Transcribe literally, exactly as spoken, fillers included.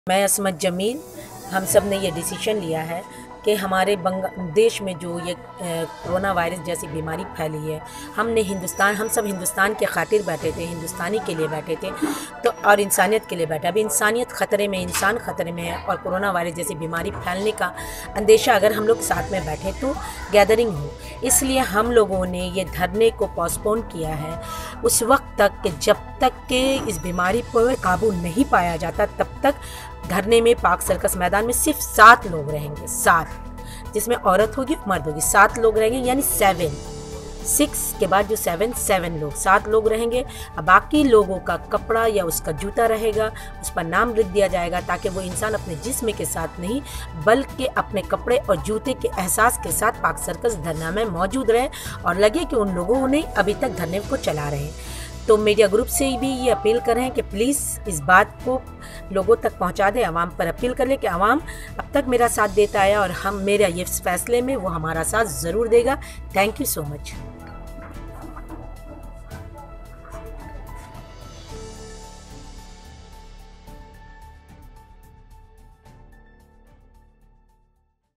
मैं असमत जमील, हम सब ने ये डिसीजन लिया है कि हमारे देश में जो ये कोरोना वायरस जैसी बीमारी फैली है, हमने हिंदुस्तान हम सब हिंदुस्तान के खातिर बैठे थे, हिंदुस्तानी के लिए बैठे थे तो और इंसानियत के लिए बैठे। अभी इंसानियत ख़तरे में, इंसान ख़तरे में है और कोरोना वायरस जैसी बीमारी फैलने का अंदेशा अगर हम लोग साथ में बैठे तो गैदरिंग हो, इसलिए हम लोगों ने ये धरने को पोस्टपोन किया है उस वक्त तक कि जब तक कि इस बीमारी पर काबू नहीं पाया जाता तब तक धरने में पार्क सर्कस मैदान में सिर्फ सात लोग रहेंगे, सात, जिसमें औरत होगी मर्द होगी, सात लोग रहेंगे, यानी सेवन, सिक्स के बाद जो सेवन सेवन लोग, सात लोग रहेंगे। अब बाकी लोगों का कपड़ा या उसका जूता रहेगा, उस पर नाम लिख दिया जाएगा ताकि वो इंसान अपने जिस्म के साथ नहीं बल्कि अपने कपड़े और जूते के एहसास के साथ पार्क सर्कस धरना में मौजूद रहे और लगे कि उन लोगों ने अभी तक धरने को चला रहे हैं। तो मीडिया ग्रुप से भी ये अपील कर रहे हैं कि प्लीज़ इस बात को लोगों तक पहुंचा दें, आवाम पर अपील कर ले कि आवाम अब तक मेरा साथ देता है और हम मेरा ये फैसले में वो हमारा साथ ज़रूर देगा। Thank you so much.